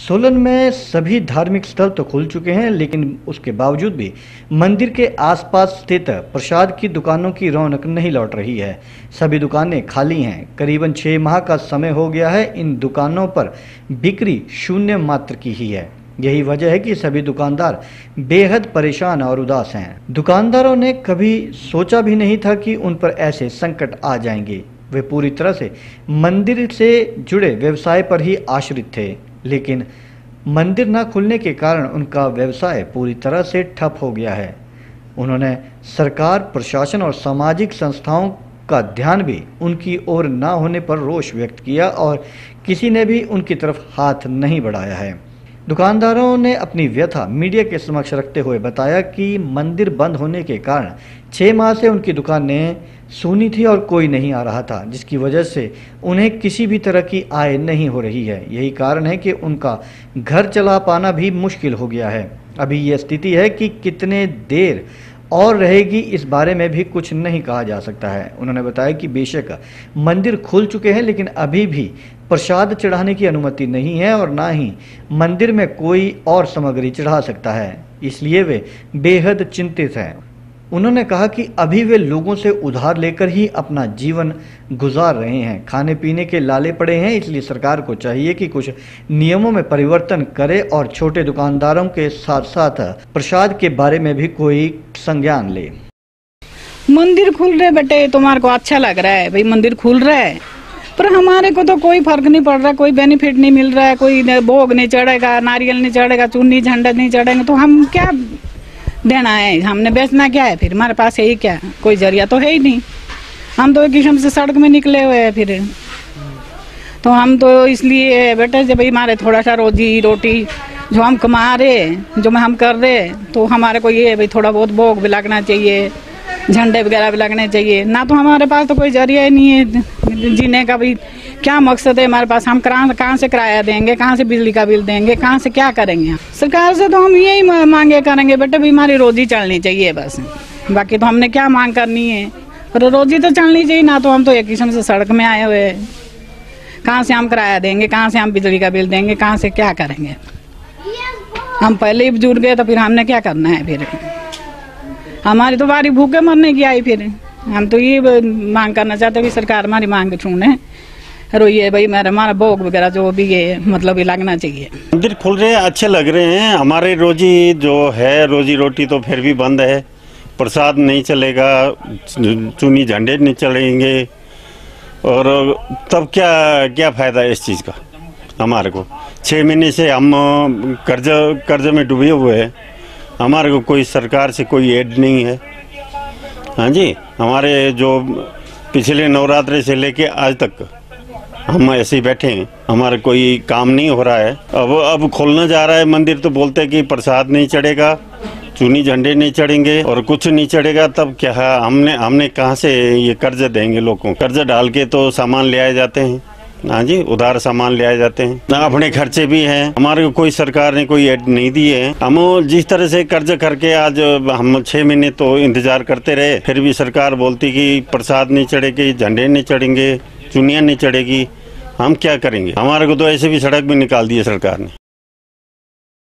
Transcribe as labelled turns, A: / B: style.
A: सोलन में सभी धार्मिक स्थल तो खुल चुके हैं, लेकिन उसके बावजूद भी मंदिर के आसपास स्थित प्रसाद की दुकानों की रौनक नहीं लौट रही है। सभी दुकानें खाली हैं। करीबन 6 माह का समय हो गया है। इन दुकानों पर बिक्री शून्य मात्र की ही है। यही वजह है कि सभी दुकानदार बेहद परेशान और उदास हैं। दुकानदारों ने कभी सोचा भी नहीं था कि उन पर ऐसे संकट आ जाएंगे। वे पूरी तरह से मंदिर से जुड़े व्यवसाय पर ही आश्रित थे, लेकिन मंदिर न खुलने के कारण उनका व्यवसाय पूरी तरह से ठप हो गया है। उन्होंने सरकार, प्रशासन और सामाजिक संस्थाओं का ध्यान भी उनकी ओर न होने पर रोष व्यक्त किया और किसी ने भी उनकी तरफ हाथ नहीं बढ़ाया है। दुकानदारों ने अपनी व्यथा मीडिया के समक्ष रखते हुए बताया कि मंदिर बंद होने के कारण 6 माह से उनकी दुकानें सूनी थी और कोई नहीं आ रहा था, जिसकी वजह से उन्हें किसी भी तरह की आय नहीं हो रही है। यही कारण है कि उनका घर चला पाना भी मुश्किल हो गया है। अभी ये स्थिति है कि कितने देर और रहेगी, इस बारे में भी कुछ नहीं कहा जा सकता है। उन्होंने बताया कि बेशक मंदिर खुल चुके हैं, लेकिन अभी भी प्रसाद चढ़ाने की अनुमति नहीं है और ना ही मंदिर में कोई और सामग्री चढ़ा सकता है, इसलिए वे बेहद चिंतित हैं। उन्होंने कहा कि अभी वे लोगों से उधार लेकर ही अपना जीवन गुजार रहे हैं। खाने पीने के लाले पड़े हैं, इसलिए सरकार को चाहिए कि कुछ नियमों में परिवर्तन करे और छोटे दुकानदारों के साथ साथ प्रसाद के बारे में भी कोई संज्ञान ले।
B: मंदिर खुल रहे बेटे, तुम्हारे को अच्छा लग रहा है भाई, मंदिर खुल रहा है, पर हमारे को तो कोई फर्क नहीं पड़ रहा, कोई बेनिफिट नहीं मिल रहा है, कोई भोग नहीं चढ़ेगा, नारियल नहीं चढ़ेगा, चुन्नी झंडा नहीं चढ़ेगा, तो हम क्या देना है, हमने बेचना क्या है, फिर हमारे पास है ही क्या, कोई जरिया तो है ही नहीं। हम तो एक किस्म से सड़क में निकले हुए हैं। फिर तो हम तो इसलिए बेटे जब भाई हमारे थोड़ा सा रोजी रोटी जो हम कमा रहे, जो हम कर रहे, तो हमारे को ये भाई थोड़ा बहुत भोग भी लगना चाहिए, झंडे वगैरह भी लगने चाहिए। ना तो हमारे पास तो कोई जरिया ही नहीं है जीने का। भी क्या मकसद है हमारे पास, हम कहाँ से किराया देंगे, कहाँ से बिजली का बिल देंगे, कहाँ से क्या करेंगे। सरकार से तो हम यही मांगे करेंगे बेटे भी हमारी रोजी चलनी चाहिए बस, बाकी तो हमने क्या मांग करनी है, पर रोजी तो चलनी चाहिए। ना तो हम तो एक किस्म से सड़क में आए हुए हैं, कहाँ से हम किराया देंगे, कहाँ से हम बिजली का बिल देंगे, कहाँ से क्या करेंगे। हम पहले ही बुजुर्ग गए तो फिर हमने क्या करना है, फिर हमारी तो बारी भूखे मरने की आई। फिर हम तो ये मांग करना चाहते हैं कि सरकार हमारी मांग सुने और ये भाई हमारा भोग वगैरह जो भी है मतलब ये लगना चाहिए।
C: मंदिर खुल रहे हैं, अच्छे लग रहे हैं। हमारे रोजी जो है, रोजी रोटी तो फिर भी बंद है। प्रसाद नहीं चलेगा, चुनी झंडे नहीं चलेंगे, और तब क्या फायदा है इस चीज़ का हमारे को। 6 महीने से हम कर्ज में डूबे हुए हैं। हमारे को कोई सरकार से कोई एड नहीं है। हाँ जी, हमारे जो पिछले नवरात्रि से लेके आज तक हम ऐसे ही बैठे हैं, हमारा कोई काम नहीं हो रहा है। अब खोलना जा रहा है मंदिर तो बोलते हैं कि प्रसाद नहीं चढ़ेगा, चुनी झंडे नहीं चढ़ेंगे और कुछ नहीं चढ़ेगा। तब क्या है, हमने कहाँ से ये कर्ज देंगे लोगों को। कर्ज डाल के तो सामान ले आए जाते हैं। हाँ जी, उधार सामान ले आए जाते हैं, ना अपने खर्चे भी हैं। हमारे को कोई सरकार ने कोई एड नहीं दी है। हम जिस तरह से कर्ज करके आज हम 6 महीने तो इंतजार करते रहे, फिर भी सरकार बोलती कि प्रसाद नहीं चढ़ेगी, झंडे नहीं चढ़ेंगे, चुनिया नहीं चढ़ेगी। हम क्या करेंगे, हमारे को तो ऐसे भी सड़क भी निकाल दी है सरकार ने।